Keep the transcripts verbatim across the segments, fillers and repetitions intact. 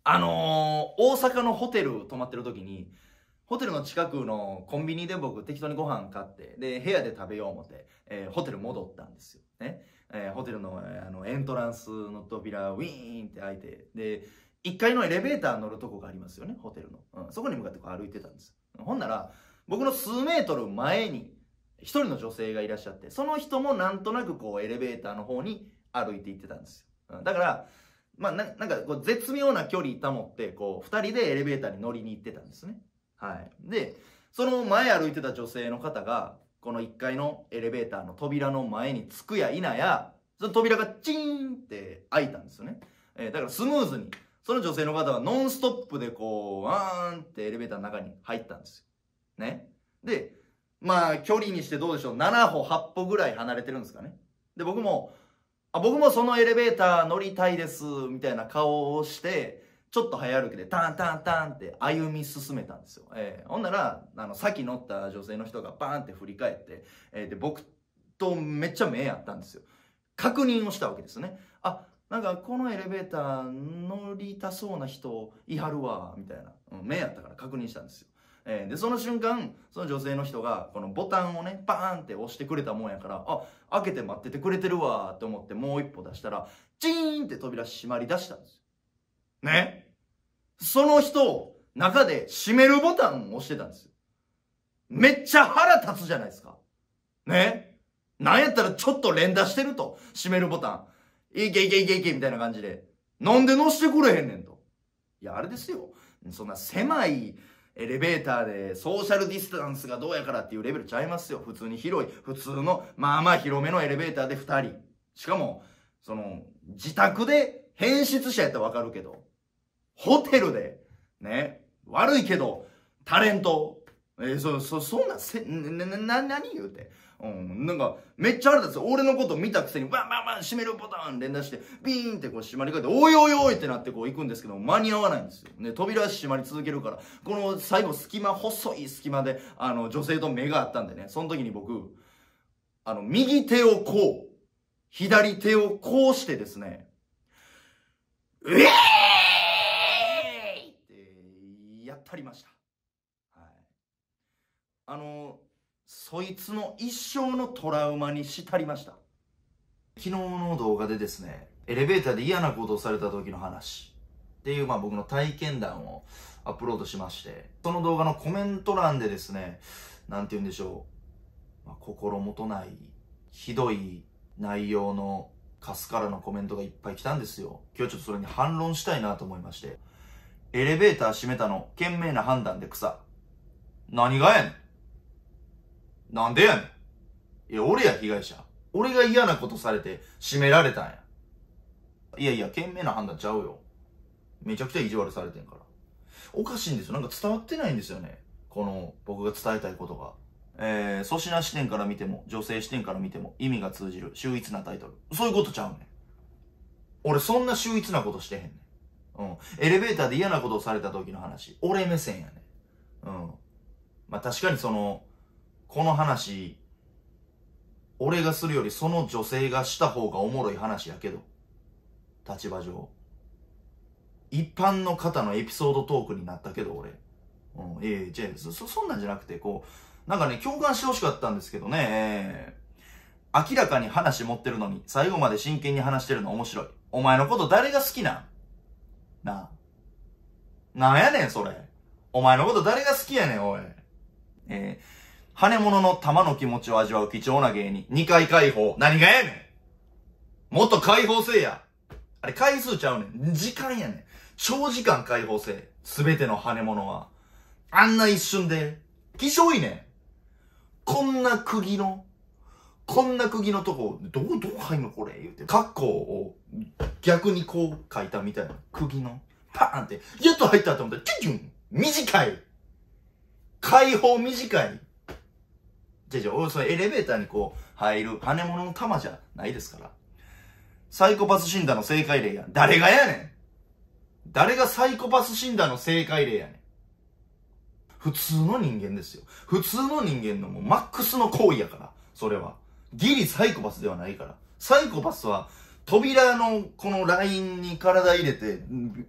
あのー、大阪のホテル泊まってる時に、ホテルの近くのコンビニで僕適当にご飯買って、で、部屋で食べよう思って、えー、ホテル戻ったんですよ。ね。えー、ホテルの、えー、あの、エントランスの扉、ウィーンって開いて、で、いっかいのエレベーター乗るとこがありますよね、ホテルの。うん、そこに向かってこう歩いてたんですよ。ほんなら、僕の数メートル前に、一人の女性がいらっしゃって、その人もなんとなくこう、エレベーターの方に歩いて行ってたんですよ。うん、だから、まあ、ななんかこう絶妙な距離保って、こう、二人でエレベーターに乗りに行ってたんですね。はい。で、その前歩いてた女性の方が、このいっかいのエレベーターの扉の前に着くや否や、その扉がチーンって開いたんですよね。えー、だからスムーズに、その女性の方はノンストップでこう、ワーンってエレベーターの中に入ったんですよ。ね。で、まあ、距離にしてどうでしょう、ななほ、はっぽぐらい離れてるんですかね。で、僕も、あ、僕もそのエレベーター乗りたいです、みたいな顔をして、ちょっと早歩きでタンタンタンって歩み進めたんですよ。えー、ほんなら、あの、先乗った女性の人がバーンって振り返って、えー、で、僕とめっちゃ目合ったんですよ。確認をしたわけですね。あ、なんかこのエレベーター乗りたそうな人いはるわ、みたいな。うん、目合ったから確認したんですよ。えー、で、その瞬間、その女性の人が、このボタンをね、バーンって押してくれたもんやから、あ、開けて待っててくれてるわ、って思ってもう一歩出したら、チーンって扉閉まり出したんですよ。ね。その人、中で閉めるボタンを押してたんですよ。めっちゃ腹立つじゃないですか。ね。なんやったらちょっと連打してると。閉めるボタン。いけいけいけいけみたいな感じで。なんで乗してくれへんねんと。いや、あれですよ。そんな狭い、エレベーターでソーシャルディスタンスがどうやからっていうレベルちゃいますよ。普通に広い、普通の、まあまあ広めのエレベーターでふたり。しかも、その、自宅で変質者やったらわかるけど、ホテルで、ね、悪いけど、タレント、えー、そ、そ、そんな、せ、な、な、な、何言うて。うん、なんか、めっちゃ腹立つ。俺のこと見たくせに、バンバンバン閉めるボタン連打して、ビーンってこう閉まりかけて、おいおいおいってなってこう行くんですけど、間に合わないんですよ。ね、扉閉まり続けるから、この最後隙間、細い隙間で、あの、女性と目があったんでね、その時に僕、あの、右手をこう、左手をこうしてですね、うえーいってやったりました。はい。あの、そいつの一生のトラウマにしたりました。昨日の動画でですね、エレベーターで嫌なことをされた時の話っていう、まあ僕の体験談をアップロードしまして、その動画のコメント欄でですね、なんて言うんでしょう、まあ、心もとない、ひどい内容のカスからのコメントがいっぱい来たんですよ。今日ちょっとそれに反論したいなと思いまして。エレベーター閉めたの、賢明な判断で草。何がやねん。なんでやねん。いや、俺や、被害者。俺が嫌なことされて、閉められたんや。いやいや、賢明な判断ちゃうよ。めちゃくちゃ意地悪されてんから。おかしいんですよ。なんか伝わってないんですよね。この、僕が伝えたいことが。えー、粗品視点から見ても、女性視点から見ても、意味が通じる、秀逸なタイトル。そういうことちゃうねん。俺、そんな秀逸なことしてへんねん。うん。エレベーターで嫌なことをされた時の話。俺目線やねん。うん。まあ、確かにその、この話、俺がするよりその女性がした方がおもろい話やけど、立場上。一般の方のエピソードトークになったけど、俺。うん、ええ、じゃあ、そ、そんなんじゃなくて、こう、なんかね、共感してほしかったんですけどね、えー、明らかに話持ってるのに、最後まで真剣に話してるの面白い。お前のこと誰が好きなんなあ。なんやねん、それ。お前のこと誰が好きやねん、おい。えー、羽物の玉の気持ちを味わう貴重な芸人。二回解放。何がやねん。もっと解放せえや。あれ回数ちゃうねん。時間やねん。長時間解放せえ。すべての羽物は。あんな一瞬で。気性いいねん。こんな釘の、こんな釘のとこ、どう、どう入んのこれ言うて。カッコを逆にこう書いたみたいな。釘の。パーンって。やっと入ったと思ったら、キュンキュン短い。解放短い。じゃじゃ、俺そのエレベーターにこう入る羽物の玉じゃないですから。サイコパス診断の正解例やん。誰がやねん。誰がサイコパス診断の正解例やねん。普通の人間ですよ。普通の人間のもうマックスの行為やから。それは。ギリサイコパスではないから。サイコパスは扉のこのラインに体入れて、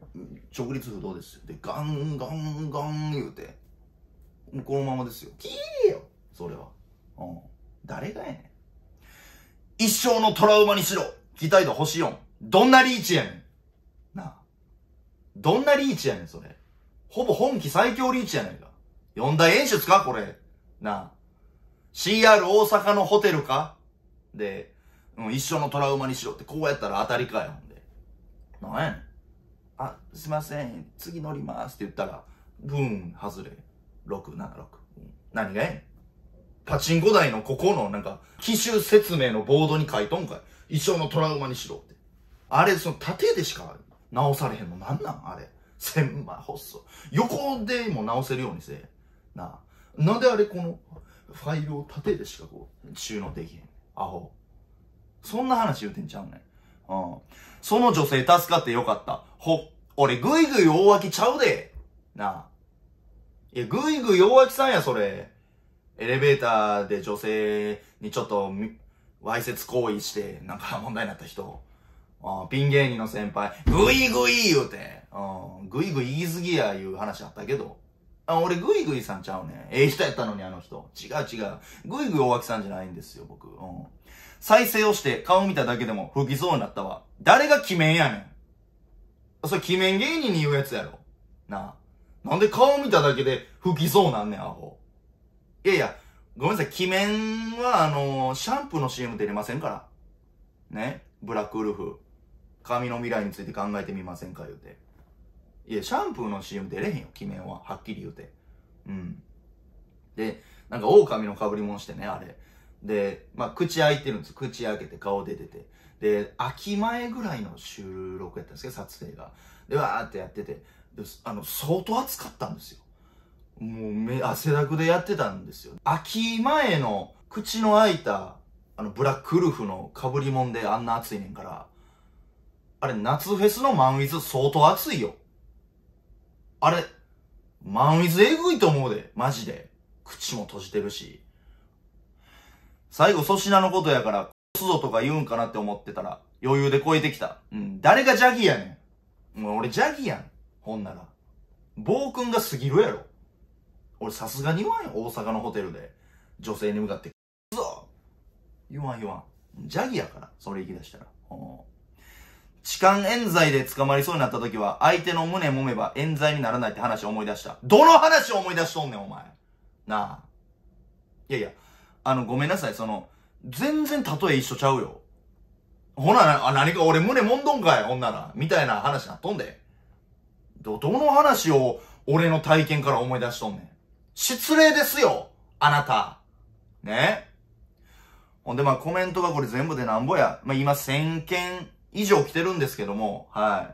直立不動ですよ。で、ガンガンガン言うて、このままですよ。キーよ、それは。うん。誰がやねん。一生のトラウマにしろ。期待度星よん。どんなリーチやねん。なあ。どんなリーチやねん、それ。ほぼ本気最強リーチやねんか。四大演出かこれ。なあ。シーアール 大阪のホテルかで、うん、一生のトラウマにしろってこうやったら当たりかよ、ほんで。なんやねん。あ、すいません。次乗りますって言ったら、ブーン、外れ。ろく、なな、ろく。うん、何がやねん。パチンコ台のここのなんか、機種説明のボードに書いとんかい。一生のトラウマにしろって。あれ、その縦でしか直されへんのなんなんあれ。千枚細。横でも直せるようにせ。なあ。なんであれこの、ファイルを縦でしかこう、収納できへん。アホ。そんな話言うてんちゃうねん。うん。その女性助かってよかった。ほ、俺ぐいぐい大脇ちゃうで。なあ。いや、ぐいぐい大脇さんや、それ。エレベーターで女性にちょっと、わいせつ行為して、なんか問題になった人。うん、ピン芸人の先輩、ぐいぐい言うて、うん、ぐいぐい言い過ぎや、いう話あったけど。あ、俺ぐいぐいさんちゃうねん。ええ人やったのに、あの人。違う違う。ぐいぐい大脇さんじゃないんですよ、僕。うん。再生をして顔見ただけでも吹きそうになったわ。誰が鬼面やねん。それ鬼面芸人に言うやつやろ。なあ。なんで顔見ただけで吹きそうなんねん、アホ。いやいや、ごめんなさい。鬼面は、あのー、シャンプーの シーエム 出れませんから。ね。ブラックウルフ。髪の未来について考えてみませんか言うて。いや、シャンプーの シーエム 出れへんよ、鬼面は。はっきり言うて。うん。で、なんか狼の被り物してね、あれ。で、まあ、口開いてるんですよ。口開けて顔出てて。で、秋前ぐらいの収録やったんですけど、撮影が。で、わーってやってて。で、あの、相当暑かったんですよ。もう、目、汗だくでやってたんですよ。秋前の口の開いた、あの、ブラックウルフの被り物であんな暑いねんから、あれ、夏フェスのマンウィズ相当暑いよ。あれ、マンウィズエグいと思うで、マジで。口も閉じてるし。最後粗品のことやから、コスドとか言うんかなって思ってたら、余裕で超えてきた。うん、誰がジャギやねん。もう俺ジャギやん。ほんなら。暴君が過ぎるやろ。俺さすがに言わんよ、大阪のホテルで。女性に向かって、くそ言わん言わん。ジャギやから、それ言い出したら。痴漢冤罪で捕まりそうになった時は、相手の胸揉めば冤罪にならないって話を思い出した。どの話を思い出しとんねん、お前。なあ。いやいや、あの、ごめんなさい、その、全然例え一緒ちゃうよ。ほな、あ、何か俺胸揉んどんかい、ほんなら。みたいな話なっとんで。ど、どの話を俺の体験から思い出しとんねん。失礼ですよ、あなた。ね。ほんで、まあコメントがこれ全部でなんぼや。まあ今せんけん以上来てるんですけども、はい。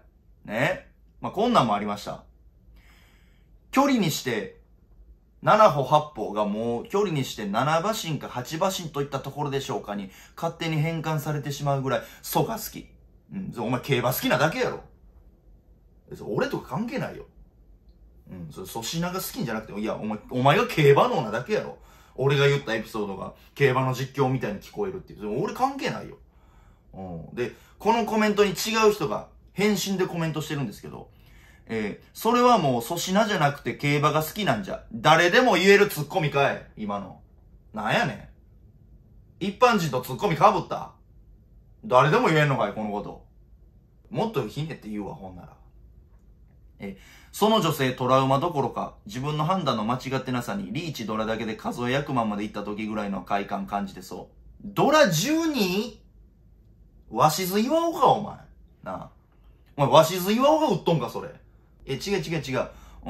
ね。まあこんなんもありました。距離にして、なな歩はっ歩がもう距離にしてなな馬身かはち馬身といったところでしょうかに勝手に変換されてしまうぐらいソが好き。うん、お前競馬好きなだけやろ。俺とか関係ないよ。うん、それ粗品が好きんじゃなくて、いや、お前、お前が競馬脳なだけやろ。俺が言ったエピソードが競馬の実況みたいに聞こえるっていう。俺関係ないよ。うん、で、このコメントに違う人が返信でコメントしてるんですけど、えー、それはもう粗品じゃなくて競馬が好きなんじゃ。誰でも言えるツッコミかい今の。なんやねん。一般人とツッコミ被った。誰でも言えんのかいこのこと。もっとひねって言うわ、ほんなら。えー、その女性トラウマどころか、自分の判断の間違ってなさにリーチドラだけで数え役満まで行った時ぐらいの快感感じてそう。ドラじゅうに？わしず岩尾か、お前。なあ。お前、わしず岩尾が売っとんか、それ。え、違う違う違う。うん。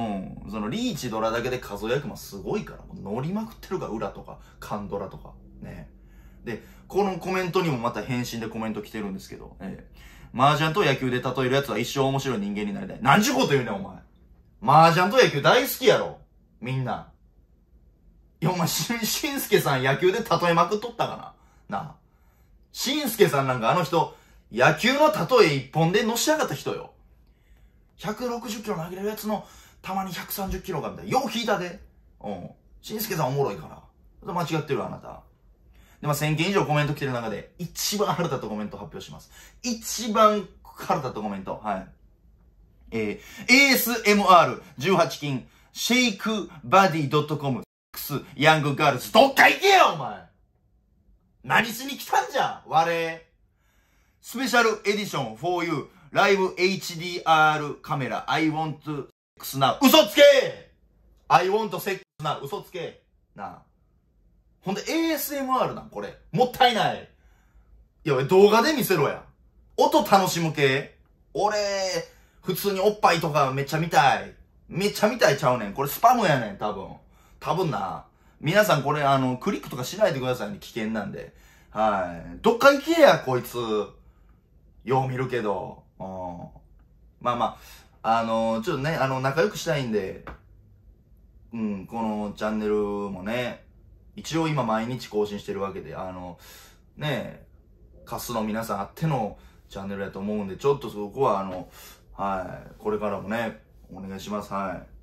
その、リーチドラだけで数え役満すごいから。もう乗りまくってるから、裏とか、カンドラとか。ね。で、このコメントにもまた返信でコメント来てるんですけど、えー、麻雀と野球で例えるやつは一生面白い人間になりたい。なんちゅうこと言うねん、お前。麻雀と野球大好きやろ。みんな。いや、お前、し、しんすけさん野球で例えまくっとったかな。なあ。しんすけさんなんかあの人、野球の例え一本でのし上がった人よ。ひゃくろくじゅっキロ投げれるやつの、たまにひゃくさんじゅっキロがみたいな。よう聞いたで。うん。しんすけさんおもろいから。間違ってるあなた。で、まあ、せんけん以上コメント来てる中で、一番腹立ったコメント発表します。一番腹立ったコメント。はい。 えー、エーエスエムアールじゅうはち 金、シェイクバディドットコム、X、ヤングガールズ、どっか行けよ、お前何しに来たんじゃ我。スペシャルエディション for you、ライブ エイチディーアール カメラ、I want sex now。嘘つけ !I want sex now。嘘つけなあ。ほんで エーエスエムアール なんこれ。もったいない。いや、動画で見せろや。音楽しむ系俺、普通におっぱいとかめっちゃ見たい。めっちゃ見たいちゃうねん。これスパムやねん、多分。多分な。皆さんこれ、あの、クリックとかしないでくださいね。危険なんで。はい。どっか行けや、こいつ。よう見るけど。うん。まあまあ、あの、ちょっとね、あの、仲良くしたいんで、うん、このチャンネルもね、一応今毎日更新してるわけで、あの、ねえ、カスの皆さんあってのチャンネルやと思うんで、ちょっとそこはあの、はい、これからもね、お願いします。はい。